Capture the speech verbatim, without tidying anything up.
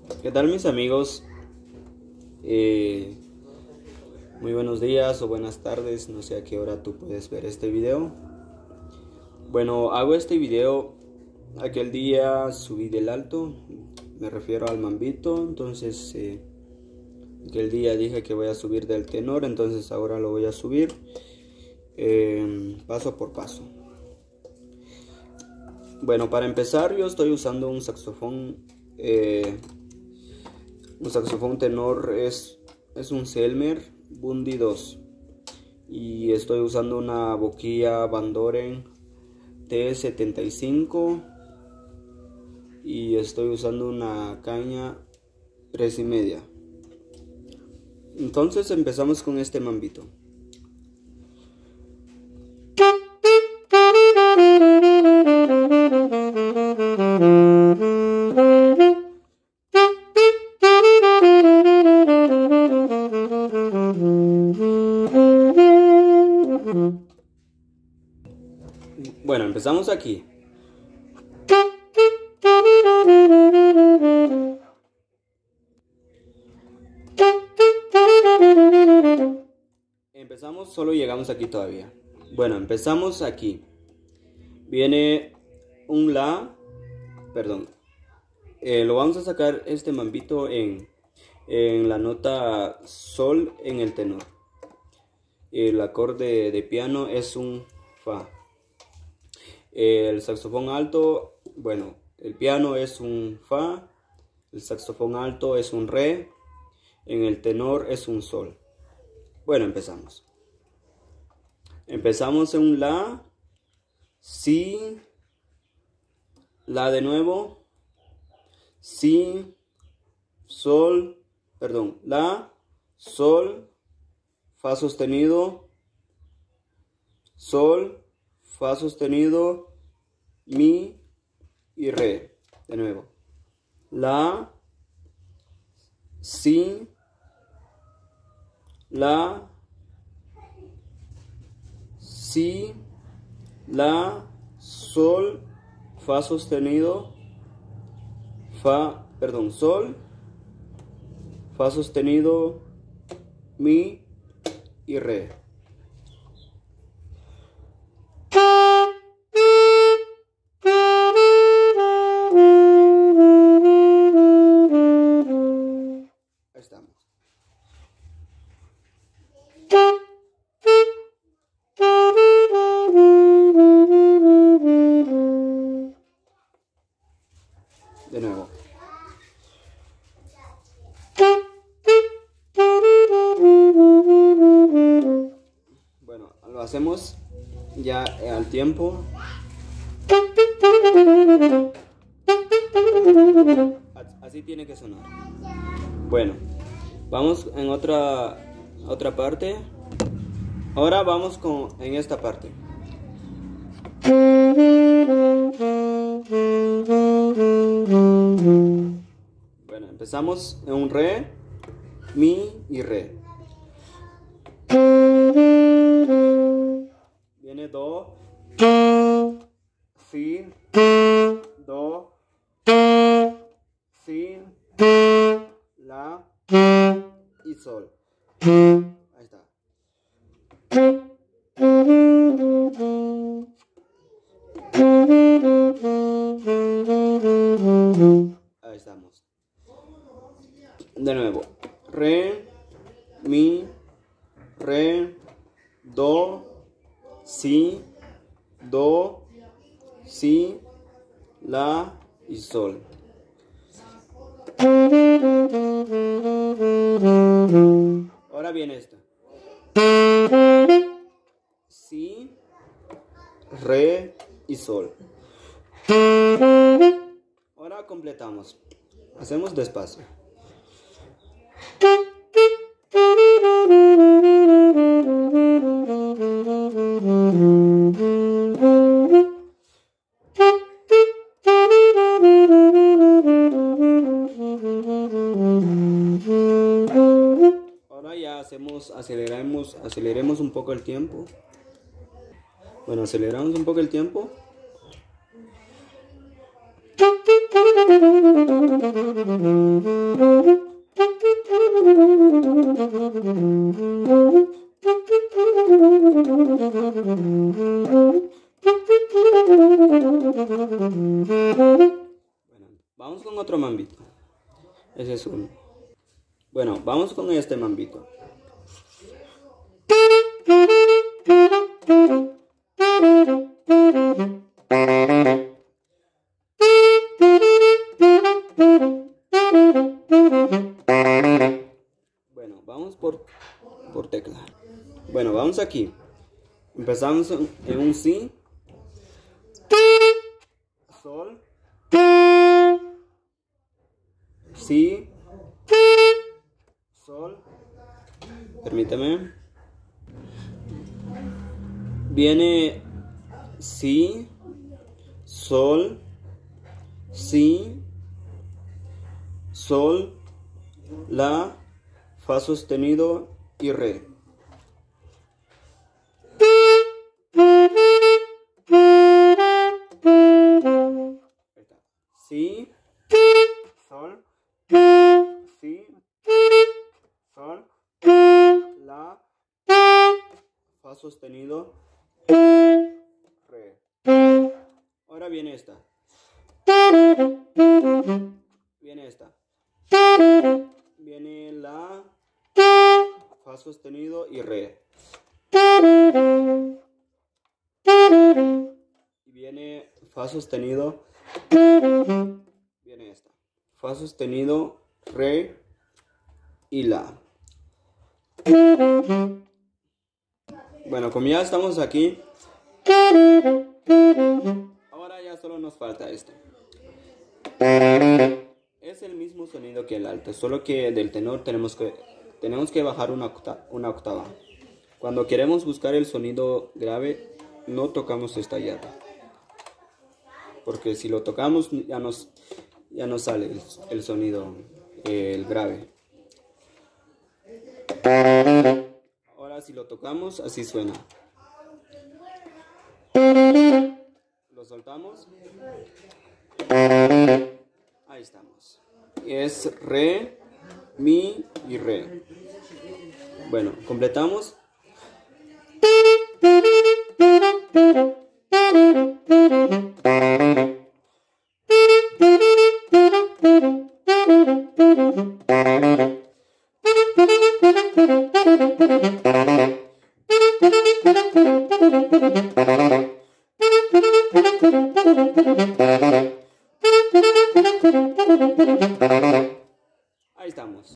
¿Qué tal, mis amigos? Eh, muy buenos días o buenas tardes, no sé a qué hora tú puedes ver este video. Bueno, hago este video, aquel día subí del alto, me refiero al mambito, entonces eh, aquel día dije que voy a subir del tenor, entonces ahora lo voy a subir eh, paso por paso. Bueno, para empezar yo estoy usando un saxofón, eh, un saxofón tenor, es, es un Selmer Bundy dos, y estoy usando una boquilla Van Doren T setenta y cinco y estoy usando una caña tres y media. Entonces empezamos con este mambito. Bueno, empezamos aquí. Empezamos, solo llegamos aquí todavía. Bueno, empezamos aquí. Viene un La, perdón. Eh, lo vamos a sacar este mambito en, en la nota Sol en el tenor. El acorde de piano es un Fa. El saxofón alto, bueno, el piano es un Fa, el saxofón alto es un Re, en el tenor es un Sol. Bueno, empezamos. Empezamos en un La, Si, La de nuevo, Si, Sol, perdón, La, Sol, Fa sostenido, Sol, Fa sostenido, Mi y Re. De nuevo. La, Si, La, Si, La, Sol, Fa sostenido, Fa, perdón, Sol, Fa sostenido, Mi y Re. Ahí estamos. De nuevo. Bueno, lo hacemos ya al tiempo. Así tiene que sonar. Bueno, vamos en otra otra parte. Ahora vamos con en esta parte. Bueno, empezamos en un Re, Mi y Re. Viene Do, Si, Do, Si, La y Sol. Ahí está. Ahí estamos. De nuevo. Re, Mi, Re, Do, Si, Do, Si, La y Sol. Ahora viene esta. Si, Re y Sol. Ahora completamos. Hacemos despacio. Ahora ya hacemos, aceleramos, aceleremos un poco el tiempo. Bueno, aceleramos un poco el tiempo. otro mambito. Ese es uno. Bueno, vamos con este mambito. Bueno, vamos por, por tecla. Bueno, vamos aquí. Empezamos en, en un si, sol, si, sol. Permítame. Viene si, sol, si, sol, la, fa sostenido y re. Si, sol, si, sol, la, fa sostenido, re. Ahora viene esta. Viene esta. Viene la, fa sostenido y re. Y viene fa sostenido. Viene esta. Fa sostenido, re y la. Bueno, como ya estamos aquí, ahora ya solo nos falta esto. Es el mismo sonido que el alto, solo que del tenor tenemos que, tenemos que bajar una octava, una octava. Cuando queremos buscar el sonido grave, no tocamos esta llave, porque si lo tocamos ya nos, ya nos sale el, el sonido, eh, el grave. Ahora si lo tocamos, así suena. Lo soltamos. Ahí estamos. Es re, mi y re. Bueno, completamos. Ahí estamos.